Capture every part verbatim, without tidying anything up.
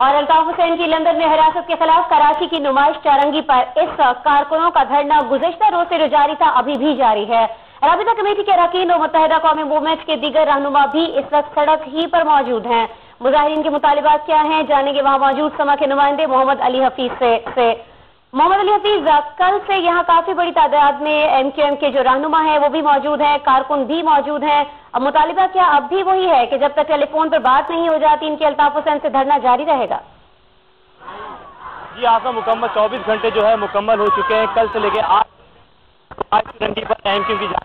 اور الطاف حسین کی لندن میں حراست کے خلاف کراچی کی نمائش چارنگی پر اس کارکنوں کا دھرنا گزشتہ روز سے جو جاری تھا ابھی بھی جاری ہے۔ رابطہ کمیٹی کے اراکین اور متحدہ قومی موومنٹ کے دیگر رہنما بھی اس وقت سڑک ہی پر موجود ہیں۔ مظاہرین کے مطالبات کیا ہیں جانیں گے وہاں موجود سما کے نمائندے محمد علی حفیظ سے, سے محمد علی حفیظ، کل سے یہاں کافی بڑی تعداد میں ایم کیو ایم کے جو رہنما ہیں وہ بھی موجود ہیں، کارکن بھی موجود ہیں، اب مطالبہ کیا اب بھی وہی ہے کہ جب تک ٹیلی فون پر بات نہیں ہو جاتی ان کے الطاف حسین سے دھرنا جاری رہے گا؟ جی آپ کا مکمل چوبیس گھنٹے جو ہے مکمل ہو چکے ہیں۔ کل سے لے کے آج پر ایم کیو کی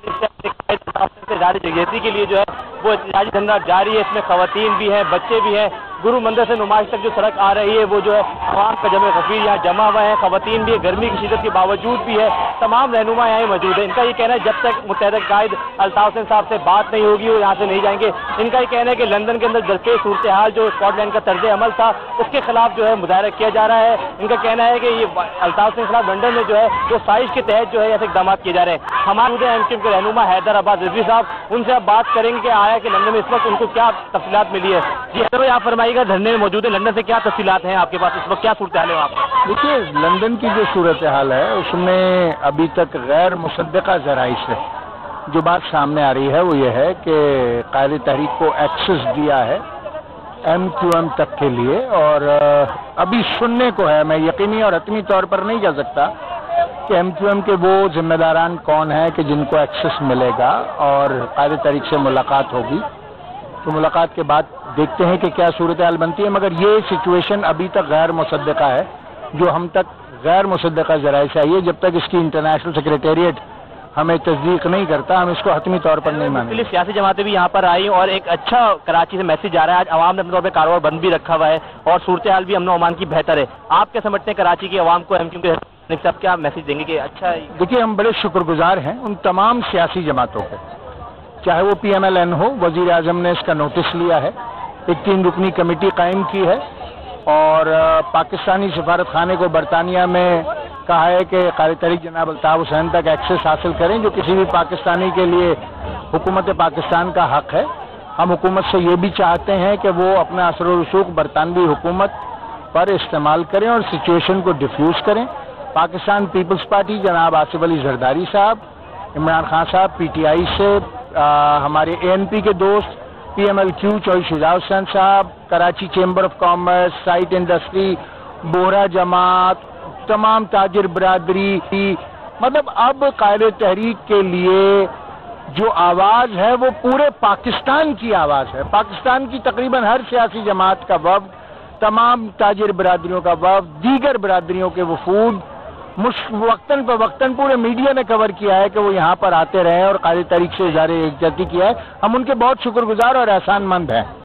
جانب سے جاری جگہتی کے لیے جو ہے وہ احتجاجی دھرنا جاری ہے۔ اس میں خواتین بھی ہیں، بچے بھی ہیں۔ گرو مندر سے نمائش تک جو سڑک آ رہی ہے وہ جو ہے عوام کا جمع کثیر یہاں جمع ہوا ہے، خواتین بھی ہے، گرمی کی شدت کے باوجود بھی ہے، تمام رہنما یہاں موجود ہیں۔ ان کا یہ کہنا ہے جب تک متحدہ قائد الطاف حسین صاحب سے بات نہیں ہوگی وہ یہاں سے نہیں جائیں گے۔ ان کا یہ کہنا ہے کہ لندن کے اندر درپیش صورتحال جو اسکاٹ لینڈ کا طرز عمل تھا اس کے خلاف جو ہے مظاہرہ کیا جا رہا ہے۔ ان کا کہنا ہے کہ یہ الطاف حسین کے خلاف لندن میں جو ہے جو سازش کے تحت جو ہے ایسے اقدامات کیے جا رہے ہیں۔ ہمارے ایم کیو ایم کے رہنما حیدر عباس رضوی صاحب، ان سے اب بات کریں گے کہ آیا کہ لندن میں اس وقت ان کو کیا تفصیلات ملی ہے۔ جی حیدر بھائی، آپ فرمائیے گا دھرنے میں موجود ہے، لندن سے کیا تفصیلات ہیں آپ کے پاس، اس وقت کیا صورتحال ہے وہاں پر؟ دیکھیے، لندن کی جو صورتحال ہے اس میں ابھی تک غیر مصدقہ ذرائع سے جو بات سامنے آ رہی ہے وہ یہ ہے کہ قائد تحریک کو ایکسس دیا ہے ایم کیو ایم تک کے لیے، اور ابھی سننے کو ہے، میں یقینی اور حتمی طور پر نہیں کہہ سکتا کہ ایم کیو ایم کے وہ ذمہ داران کون ہیں کہ جن کو ایکسس ملے گا اور قائد تحریک سے ملاقات ہوگی، تو ملاقات کے بعد دیکھتے ہیں کہ کیا صورتحال بنتی ہے۔ مگر یہ سچویشن ابھی تک غیر مصدقہ ہے، جو ہم تک غیر مصدقہ ذرائع سے آئی ہے۔ جب تک اس کی انٹرنیشنل سیکریٹریٹ ہمیں تصدیق نہیں کرتا ہم اس کو حتمی طور پر نہیں مانیں گے۔ سیاسی جماعتیں بھی یہاں پر آئی اور ایک اچھا کراچی سے میسج آ رہا ہے، آج عوام نے اپنے طور پہ کاروبار بند بھی رکھا ہوا ہے اور صورتحال بھی امن و امان کی بہتر ہے۔ آپ کیا سمجھتے ہیں کراچی کی عوام کو ایم کیو کے صاحب کیا میسج دیں گے کہ اچھا؟ دیکھیے، ہم بڑے شکر گزار ہیں ان تمام سیاسی جماعتوں کے، چاہے وہ پی ایم ایل این ہو، وزیر اعظم نے اس کا نوٹس لیا ہے، ایک تین رکنی کمیٹی قائم کی ہے اور پاکستانی سفارت خانے کو برطانیہ میں کہا ہے کہ قائد تحریک جناب الطاف حسین تک ایکسس حاصل کریں، جو کسی بھی پاکستانی کے لیے حکومت پاکستان کا حق ہے۔ ہم حکومت سے یہ بھی چاہتے ہیں کہ وہ اپنا اثر و رسوخ برطانوی حکومت پر استعمال کریں اور سچویشن کو ڈیفیوز کریں۔ پاکستان پیپلز پارٹی جناب آصف علی زرداری صاحب، عمران خان صاحب پی ٹی آئی سے، ہمارے اے این پی کے دوست پی M L Q چوہی Shuja Hussain صاحب، Karachi chamber of commerce, site industry, Bohra جماعت، تمام تاجر برادری، مطلب اب قائد تحریک کے لیے جو آواز ہے وہ پورے پاکستان کی آواز ہے۔ پاکستان کی تقریباً ہر سیاسی جماعت کا وفد، تمام تاجر برادریوں کا وفد، دیگر برادریوں کے وفود وقتاً فوقتاً پورے میڈیا نے کور کیا ہے کہ وہ یہاں پر آتے رہے اور قائد تحریک سے اظہار یکجہتی کیا ہے۔ ہم ان کے بہت شکر گزار اور احسان مند ہیں۔